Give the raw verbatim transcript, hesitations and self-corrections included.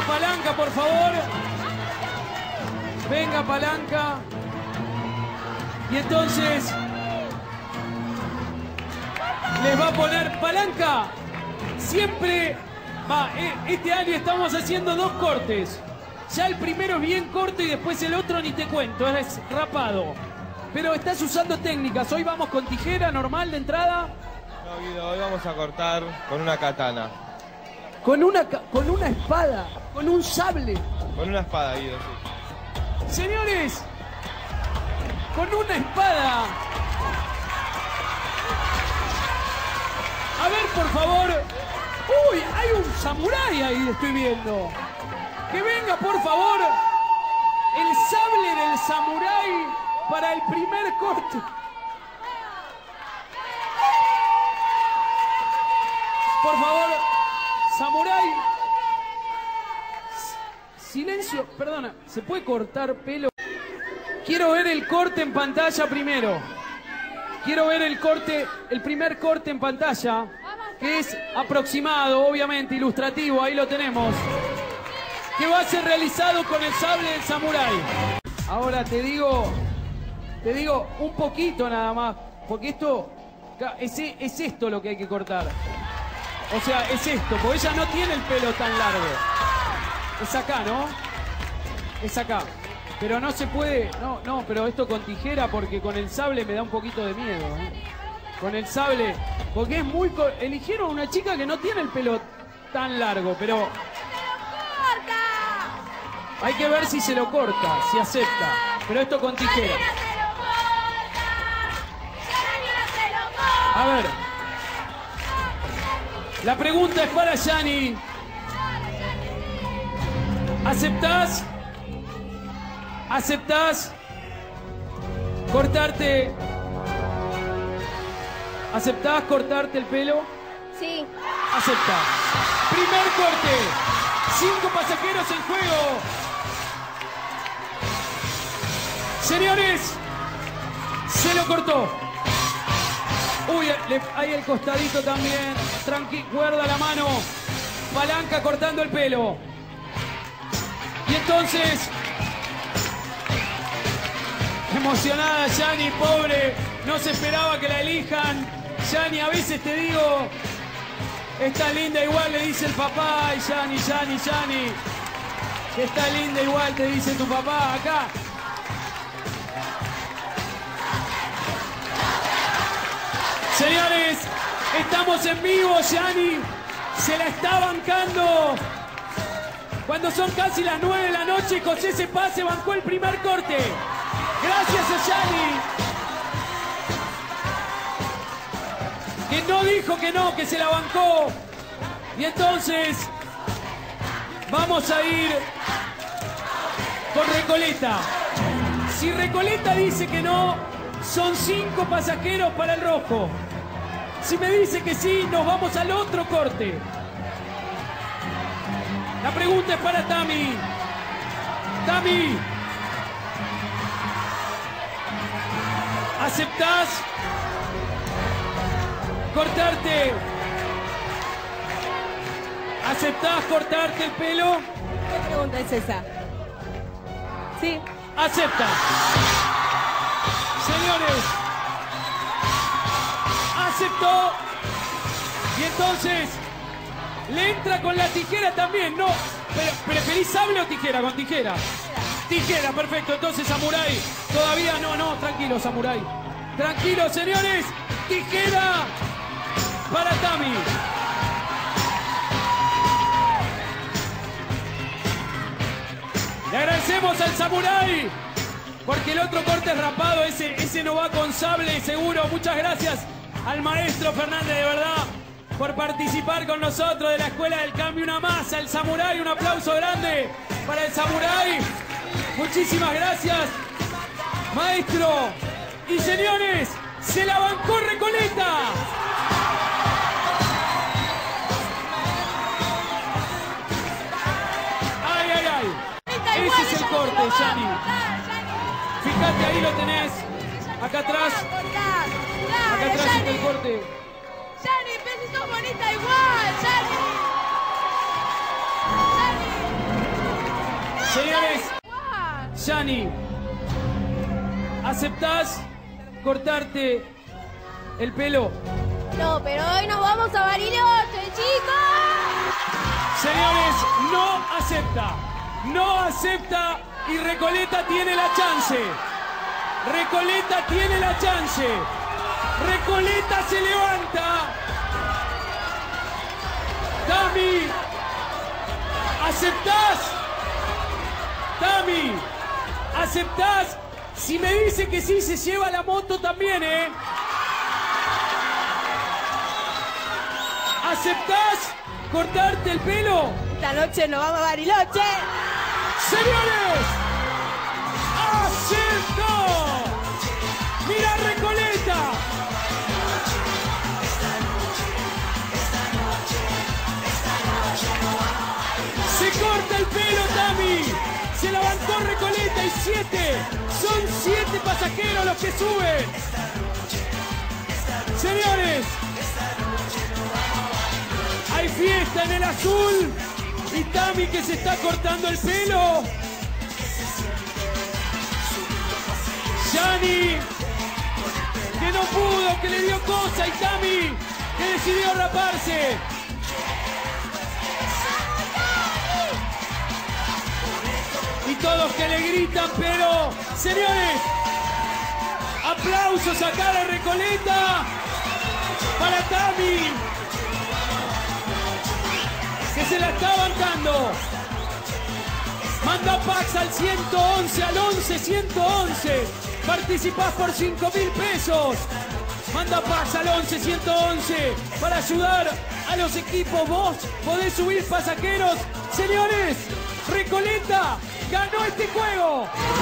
Palanca, por favor. Venga, Palanca. Y entonces les va a poner Palanca. Siempre va, este año estamos haciendo dos cortes. Ya el primero es bien corto y después el otro ni te cuento, es rapado. Pero estás usando técnicas. Hoy vamos con tijera normal de entrada. No, Guido, hoy vamos a cortar con una katana. Con una, con una espada, con un sable. Con una espada, Guido, sí. Señores, con una espada. A ver, por favor. Uy, hay un samurái ahí, estoy viendo. Que venga, por favor, el sable del samurái para el primer corte. Por favor, samurái. Silencio, perdona, ¿se puede cortar pelo? Quiero ver el corte en pantalla primero. Quiero ver el corte, el primer corte en pantalla, que es aproximado, obviamente, ilustrativo, ahí lo tenemos. Que va a ser realizado con el sable del samurái. Ahora te digo, te digo un poquito nada más, porque esto, es, es esto lo que hay que cortar. O sea, es esto, porque ella no tiene el pelo tan largo. Es acá, ¿no? Es acá. Pero no se puede, no, no, pero esto con tijera, porque con el sable me da un poquito de miedo, ¿eh? Con el sable, porque es muy... Eligieron una chica que no tiene el pelo tan largo, pero... Hay que ver si se lo corta, si acepta. Pero esto con tijera. A ver. La pregunta es para Yani. ¿Aceptás? ¿Aceptás cortarte? ¿Aceptás cortarte el pelo? Sí. Aceptá. Primer corte. Cinco pasajeros en juego. Señores, se lo cortó. Uy, le, ahí el costadito también. Tranqui, guarda la mano. Palanca cortando el pelo. Y entonces, emocionada Yani, pobre, no se esperaba que la elijan. Yani, a veces te digo, está linda igual, le dice el papá. Y Yani, Yani, Yani, que está linda igual, te dice tu papá acá. Señores, estamos en vivo, Yani se la está bancando. Cuando son casi las nueve de la noche, José Cepaz se bancó el primer corte. Gracias a Yani, que no dijo que no, que se la bancó. Y entonces, vamos a ir con Recoleta. Si Recoleta dice que no, son cinco pasajeros para el rojo. Si me dice que sí, nos vamos al otro corte. La pregunta es para Tami. Tami, ¿aceptás cortarte? ¿Aceptás cortarte el pelo? ¿Qué pregunta es esa? Sí. Acepta. Señores, aceptó. Y entonces le entra con la tijera también. No, pero ¿preferís sable o tijera? Con tijera. Tijera, perfecto. Entonces, samurái, todavía no, no, tranquilo, samurái. Tranquilo, señores. Tijera para Tami. Le agradecemos al samurái, porque el otro corte es rapado, ese, ese no va con sable seguro. Muchas gracias al maestro Fernández, de verdad, por participar con nosotros de la Escuela del Cambio. Una más al samurái, un aplauso grande para el samurái. Muchísimas gracias, maestro. Y señores, se la bancó Recoleta. Ay, ay, ay. Ese es el corte, Yani. Fíjate, ahí lo tenés. Acá atrás. Acá atrás está el corte. Yani, pero si sos bonita igual, Yani. Yani. Señores, Yani, ¿aceptás cortarte el pelo? No, pero hoy nos vamos a Bariloche, chicos. Señores, no acepta. No acepta y Recoleta tiene la chance. Recoleta tiene la chance. Recoleta se levanta. Tami, ¿aceptás? Tami, ¿aceptás? Si me dice que sí, se lleva la moto también, ¿eh? ¿Aceptás cortarte el pelo? Esta noche nos vamos a Bariloche. ¡Señores! ¡Aceptó! ¡Mira Recoleta! Se corta el pelo, Tami. Se levantó Recoleta y siete. Son siete pasajeros los que suben. Señores, hay fiesta en el azul. Y Tami que se está cortando el pelo. Yani, que no pudo, que le dio cosa. Y Tami, que decidió raparse. Y todos que le gritan, pero, señores, aplausos acá de Recoleta para Tami, que se la está bancando. Manda Pax al ciento once, al once ciento once. Participás por cinco mil pesos. Manda Pax al once ciento once para ayudar a los equipos. Vos podés subir pasajeros. Señores, Recoleta ganó este juego.